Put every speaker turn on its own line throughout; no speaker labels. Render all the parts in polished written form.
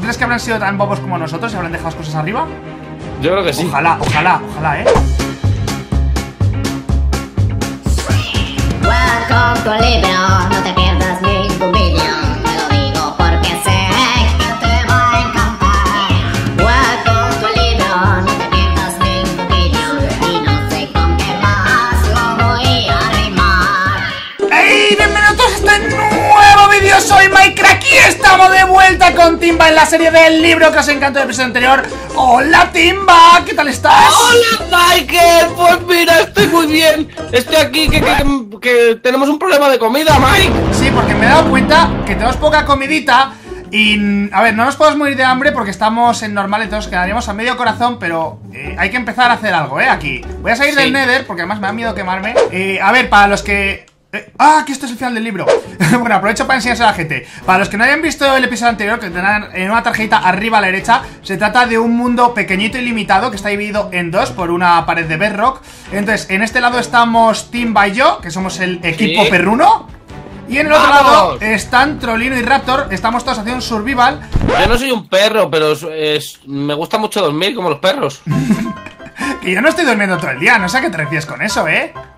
crees que habrán sido tan bobos como nosotros y habrán dejado las cosas arriba?
Yo creo que sí.
Ojalá, ojalá, ojalá,
Welcome to Libro, no te pierdas ningún vídeo. Te lo digo porque sé que te va a encantar. Welcome to Libro, no te pierdas ningún vídeo. Y no sé con qué más lo voy a rimar.
¡Hey! ¡Bienvenidos a este nuevo vídeo! Soy Minecraft y estamos de vuelta con Timba en la serie del libro que os encantó del episodio anterior. ¡Hola, Timba! ¿Qué tal estás?
¡Hola, Michael! Pues mira, estoy muy bien. Estoy aquí, que tenemos un problema de comida, Mike.
Sí, porque me he dado cuenta que tenemos poca comidita. Y, a ver, no nos podemos morir de hambre porque estamos en normal, entonces quedaríamos a medio corazón. Pero hay que empezar a hacer algo, aquí. Voy a salir del Nether porque además me da miedo quemarme. A ver, para los que... que esto es el final del libro. Bueno, aprovecho para enseñárselo a la gente. Para los que no hayan visto el episodio anterior, que tendrán en una tarjetita arriba a la derecha, se trata de un mundo pequeñito y limitado que está dividido en dos por una pared de bedrock. Entonces, en este lado estamos Timba y yo, que somos el equipo perruno. Y en el otro lado están Trollino y Raptor. Estamos todos haciendo un survival.
Yo no soy un perro, pero me gusta mucho dormir como los perros.
Que yo no estoy durmiendo todo el día, no sé a qué te refieres con eso,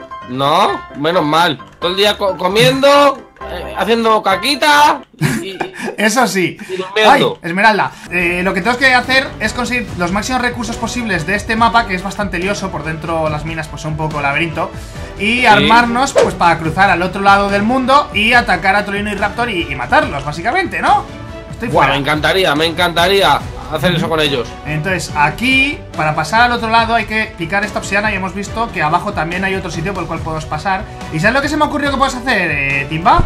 No, menos mal. Todo el día comiendo, haciendo caquita y
eso sí.
Y durmiendo.
Ay, Esmeralda, lo que tenemos que hacer es conseguir los máximos recursos posibles de este mapa, que es bastante lioso. Por dentro las minas pues son un poco laberinto. Y armarnos pues para cruzar al otro lado del mundo y atacar a Trollino y Raptor y matarlos, básicamente, ¿no? Estoy fuera.
Me encantaría hacer eso con ellos.
Entonces aquí, para pasar al otro lado hay que picar esta obsidiana. Y hemos visto que abajo también hay otro sitio por el cual podemos pasar. ¿Y sabes lo que se me ha ocurrido que puedes hacer, Timba?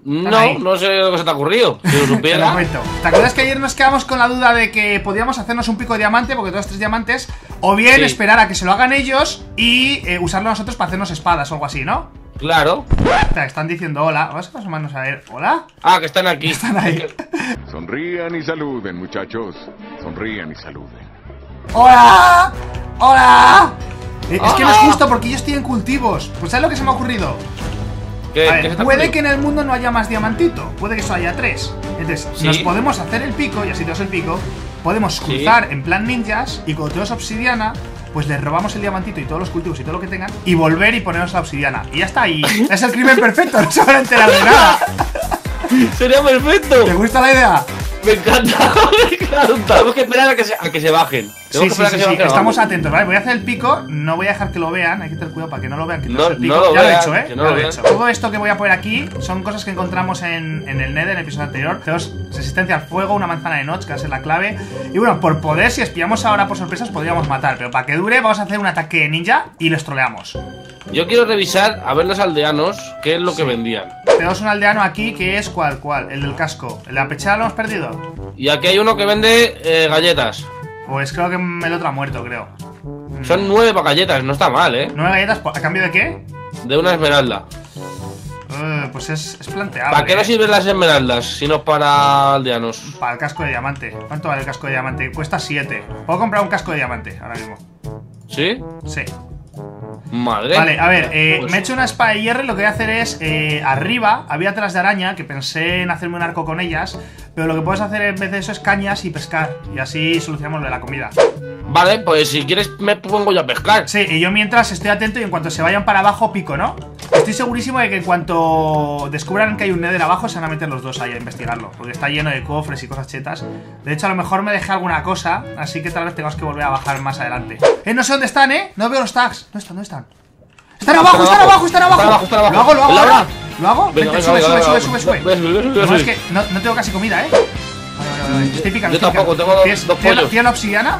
No sé lo que se te ha ocurrido. Si lo supiera.
¿Te acuerdas que ayer nos quedamos con la duda de que podíamos hacernos un pico de diamante, porque todos 3 diamantes, o bien esperar a que se lo hagan ellos y usarlo nosotros para hacernos espadas o algo así, ¿no?
Claro.
Están diciendo hola. Vamos a asomarnos a ver. ¿Hola?
Que están aquí.
Están ahí.
Sonrían y saluden, muchachos. Sonrían y saluden.
¡Hola! ¡Hola! Es que no es justo porque yo estoy en cultivos. Pues ¿sabes lo que se me ha ocurrido? A ver, puede que en el mundo no haya más diamantito. Puede que solo haya 3. Entonces, nos podemos hacer el pico. Y así tenemos el pico. Podemos cruzar en plan ninjas. Y cuando tenemos obsidiana, pues les robamos el diamantito y todos los cultivos y todo lo que tengan. Y volver y ponernos la obsidiana. Y ya está ahí. Es el crimen perfecto. No se van a enterar de nada.
Sería perfecto.
¿Te gusta la idea?
Me encanta. Claro, tenemos que esperar a que se bajen.
Sí, estamos atentos, ¿vale? Voy a hacer el pico, no voy a dejar que lo vean. Hay que tener cuidado para que no lo vean, que
no
el pico.
lo
ya
vean,
lo he hecho,
que no lo vean.
Todo esto que voy a poner aquí son cosas que encontramos en el Nether, en el episodio anterior. Tenemos resistencia al fuego, una manzana de notch, que va a ser la clave. Y bueno, por poder, si espiamos ahora por sorpresas, podríamos matar. Pero para que dure, vamos a hacer un ataque ninja y los troleamos.
Yo quiero revisar a ver los aldeanos qué es lo que vendían.
Tenemos un aldeano aquí que es ¿cuál? El del casco. ¿El de la pechera lo hemos perdido?
Y aquí hay uno que vende galletas.
Pues creo que el otro ha muerto, creo.
Son 9 galletas, no está mal,
9 galletas, ¿a cambio de qué?
De una esmeralda.
Pues es planteable.
¿Para qué no sirven las esmeraldas si no para aldeanos?
Para el casco de diamante. ¿Cuánto vale el casco de diamante? Cuesta 7. Puedo comprar un casco de diamante ahora mismo.
¿Sí?
Sí.
Madre.
Vale, a ver, me he hecho una espada de hierro y lo que voy a hacer es, arriba había telas de araña, que pensé en hacerme un arco con ellas, pero lo que puedes hacer en vez de eso es cañas y pescar, y así solucionamos lo de la comida.
Vale, pues si quieres me pongo yo a pescar.
Sí, y yo mientras estoy atento y en cuanto se vayan para abajo pico, ¿no? Estoy segurísimo de que en cuanto descubran que hay un Nether abajo se van a meter los dos ahí a investigarlo, porque está lleno de cofres y cosas chetas. De hecho, a lo mejor me dejé alguna cosa, así que tal vez tengamos que volver a bajar más adelante. No sé dónde están, no veo los tags. ¿Dónde están? ¡Están abajo, están abajo, están abajo! ¿Lo hago ahora? ¿Lo hago?
Venga,
sube.
No,
es que no tengo casi comida, Vale. Estoy picando.
Yo tampoco, tengo dos pollos.
¿Tiene la obsidiana?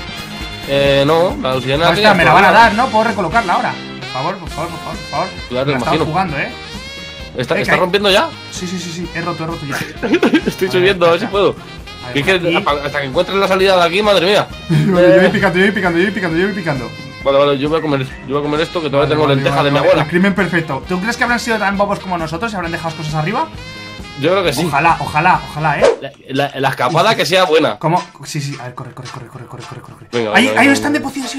No, la obsidiana.
Hostia, me la van a dar, ¿no? Puedo recolocarla ahora. Por favor.
Claro,
me la estaba jugando,
¿Está rompiendo ya?
Sí, he roto ya.
Estoy subiendo, a ver si puedo. Es que hasta que encuentres la salida de aquí, madre mía.
Yo voy picando.
Vale, yo voy a comer esto, que todavía tengo lentejas de mi abuela.
El crimen perfecto. ¿Tú crees que habrán sido tan bobos como nosotros y habrán dejado las cosas arriba?
Yo creo que sí.
Ojalá,
La escapada que sea buena.
¿Cómo? Sí, a ver, corre.
Venga,
hay un stand de pociones,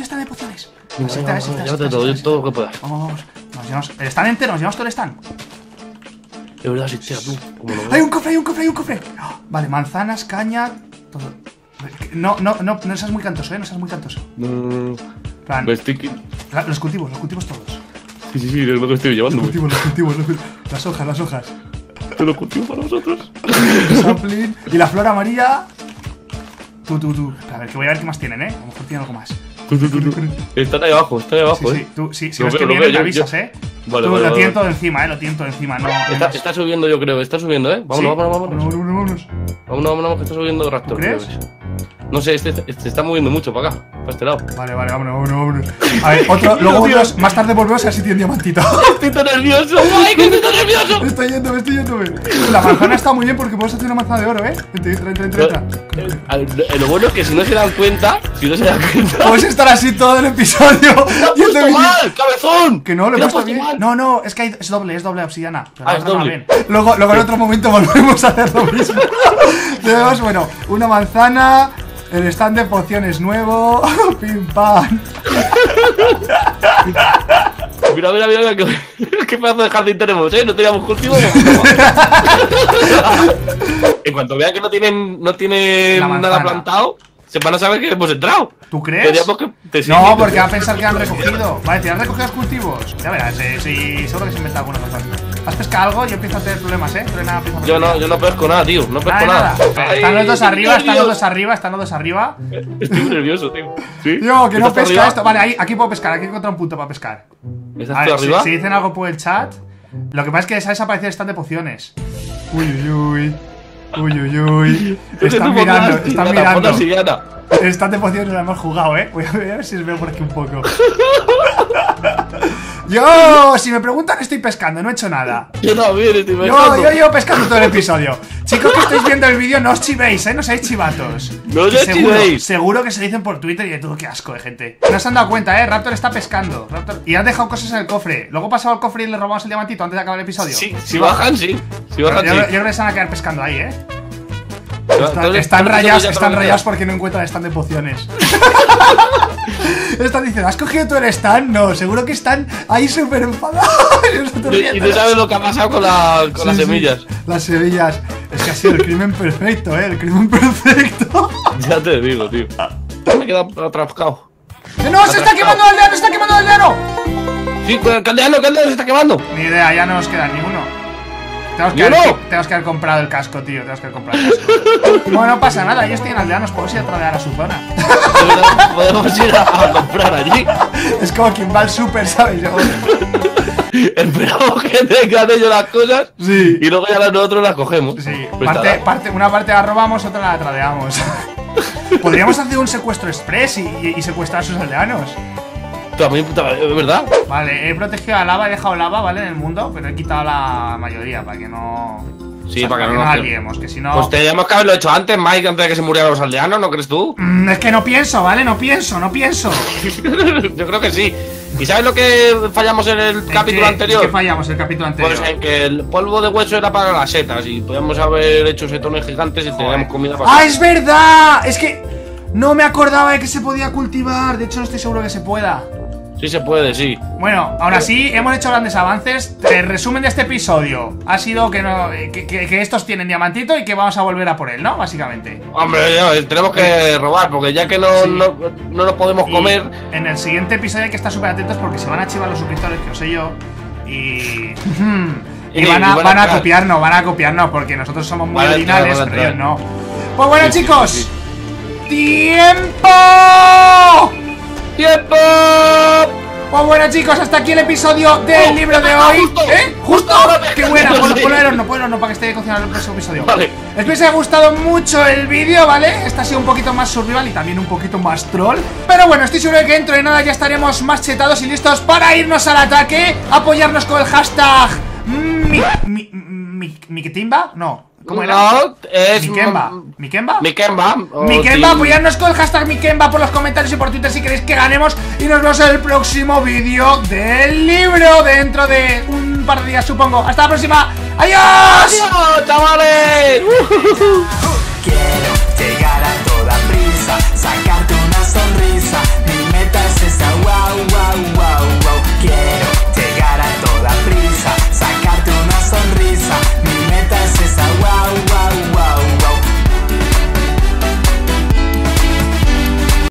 Llévate todo lo que puedas.
Vamos. ¿El stand entero? ¿Nos llevamos todo el stand?
De verdad, si tú.
¡Hay un cofre! Vale, manzanas, caña, todo. No seas muy cantoso, no seas muy cantoso.
No.
Plan,
Los
cultivos todos.
Sí, es lo que estoy llevando.
Los cultivos. Las hojas.
Te lo cultivo para vosotros.
Sapling. Y la flor amarilla. Tú. A ver, que voy a ver qué más tienen, A lo mejor tienen algo más.
Tú. Están ahí abajo,
Sí, tú, si ves que vienen, me avisas,
Vale,
tú,
vale.
lo tiento de encima, lo tiento de encima. No,
Está subiendo, yo creo. Está subiendo, Vámonos. Vámonos, que está subiendo Raptor.
¿Crees?
No sé, este está moviendo mucho para acá, para este lado.
Vale, vámonos. A ver, luego más tarde volvemos a ver si tiene diamantito.
Estoy tan nervioso, Mike, estoy tan nervioso.
Estoy yéndome. La manzana está muy bien porque podemos hacer una manzana de oro, Entra.
Lo bueno es que si no se dan cuenta,
Puedes estar así todo el episodio.
¡Lo has puesto mal, cabezón!
Que no, lo he puesto bien.
mal.
No, es que es doble obsidiana.
Es doble.
Luego en otro momento volvemos a hacer lo mismo. Tenemos, bueno, una manzana. El stand de pociones nuevo. Pim pam.
Mira, qué pedazo de jardín tenemos, no teníamos cultivo. En cuanto vean que no tienen nada plantado, se van a saber que hemos entrado.
¿Tú crees? No, porque va a pensar que han recogido. Vale, ¿te han recogido los cultivos? Ya verás, sí, seguro que se inventa alguna cosa. ¿Has pescado algo? Yo empiezo a tener problemas,
Yo no pesco nada, tío. No pesco nada.
Están los dos arriba.
Estoy muy nervioso, tío. ¿Sí?
Yo, que no pesca esto. Vale, aquí puedo pescar, aquí encuentro un punto para pescar.
¿Estás tú arriba?
Si dicen algo por el chat. Lo que pasa es que se ha desaparecido el stand de pociones. Uy. Están mirando. El stand de pociones lo hemos jugado, Voy a ver si os veo por aquí un poco. Yo, si me preguntan, estoy pescando, no he hecho nada.
Yo también estoy pescando.
Yo llevo pescando todo el episodio. Chicos que estáis viendo el vídeo, no os chivéis, no seáis chivatos.
No os chivéis.
Seguro que se dicen por Twitter y de todo, qué asco de gente. No se han dado cuenta, Raptor está pescando. Y has dejado cosas en el cofre. Luego pasado el cofre y le robamos el diamantito antes de acabar el episodio.
Sí, si bajan, sí.
Yo creo que se van a quedar pescando ahí, Están rayados porque no encuentran el stand de pociones. Están diciendo, ¿has cogido tú el stand? No, seguro que están ahí súper enfadados.
Y no sabes lo que ha pasado con las semillas.
Las semillas. Es que ha sido el crimen perfecto, el crimen perfecto.
Ya te digo, tío. Me he quedado atrapado.
¡No! ¡Se está quemando el aldeano!
Sí, el caldeano se está quemando.
Ni idea, ya no nos queda ninguno. Tenemos que haber comprado el casco, tío. Bueno, no pasa nada, ellos tienen aldeanos, podemos ir a tradear a su zona.
Podemos ir a comprar allí.
Es como quien va al super, ¿sabes?
Esperamos que tengan ellos las cosas.
Sí.
Y luego ya nosotros las cogemos.
Sí, una parte la robamos, otra la tradeamos. Podríamos hacer un secuestro express y secuestrar a sus aldeanos.
También, de verdad.
Vale, he protegido la lava, he dejado lava, ¿vale? En el mundo, pero he quitado la mayoría para que no...
Sí, para que no
nos liemos, que si no...
Pues teníamos que haberlo hecho antes, Mike, antes de que se murieran los aldeanos, ¿no crees tú?
Es que no pienso, ¿vale? No pienso.
Yo creo que sí. ¿Y sabes lo que fallamos en el capítulo anterior?
¿Qué fallamos en el capítulo anterior?
Pues en que el polvo de hueso era para las setas y podíamos haber hecho setones gigantes y teníamos comida para...
¡Ah, es verdad! Es que no me acordaba de que se podía cultivar. De hecho, no estoy seguro que se pueda.
Sí se puede, sí.
Bueno, ahora sí, hemos hecho grandes avances. El resumen de este episodio ha sido que estos tienen diamantito y que vamos a volver a por él, ¿no? Básicamente.
Hombre, tenemos que robar, porque ya que no nos podemos comer...
En el siguiente episodio hay que estar súper atentos porque se van a chivar los suscriptores, que os sé yo. Y van a copiarnos porque nosotros somos muy originales, pero ellos no. Pues bueno, chicos, ¡tiempo!
¡Tiempo!
Pues bueno, chicos, hasta aquí el episodio del libro de hoy. ¿Justo? ¡Qué buena! Ponlo el horno para que esté cocinando el próximo episodio.
Vale.
Espero que os haya gustado mucho el vídeo, ¿vale? Este ha sido un poquito más survival y también un poquito más troll. Pero bueno, estoy seguro de que dentro de nada ya estaremos más chetados y listos para irnos al ataque. Apoyarnos con el hashtag... ¿Miquetimba? No. ¿Cómo era?
No, es...
¿Mikemba?
Mikemba,
apoyarnos con el hashtag Mikemba por los comentarios y por Twitter si queréis que ganemos. Y nos vemos en el próximo vídeo del libro dentro de un par de días, supongo. Hasta la próxima. ¡Adiós!
¡Adiós, chavales!